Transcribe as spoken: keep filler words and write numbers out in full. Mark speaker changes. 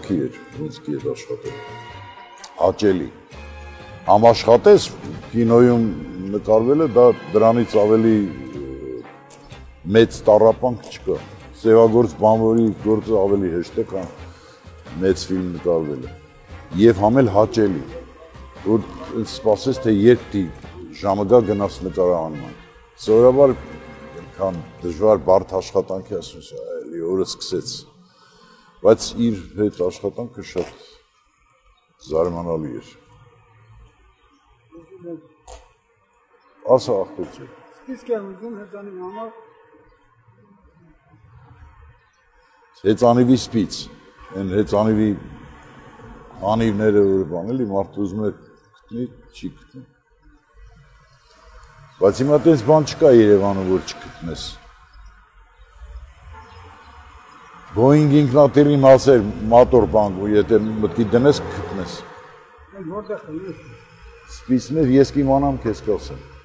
Speaker 1: հավաքի էր, ոնց კი էր աշխատել, հաճելի, համաշխատես կինոյում նկարվելը դա դրանից ավելի մեծ տառապանք չկա, սևագործ բանվորի գործը ավելի հեշտ է, քան մեծ ֆիլմ նկարվելը, և համ էլ հաճելի, որ սպասես, թե երբ դի ժամը գա գնաս նկարահանման, սովորաբար քան դժվար բարդ աշխատանքի ասում ես, էլի օրը սկսեց, բայց իր հետ աշխատանքը շատ զարմանալի էր։ Ասա աղբեցի։
Speaker 2: Սպիսկ եմ ուզում հեծանիվ համար։
Speaker 1: Հեծանիվի սպից, են հեծանիվի անիվները որ բան էլի մարդը ուզում է գտնի, չի գտնի։ Բայց հիմա տես բան չկա Երևանում, որ չգտնես։ Boeing ինքնատիրի մասեր, մատոր բան, եթե մտքի դնես, գտնես։
Speaker 2: Որտեղ է ես։
Speaker 1: Սպիսներ ես կիմանամ քեզ կասեմ։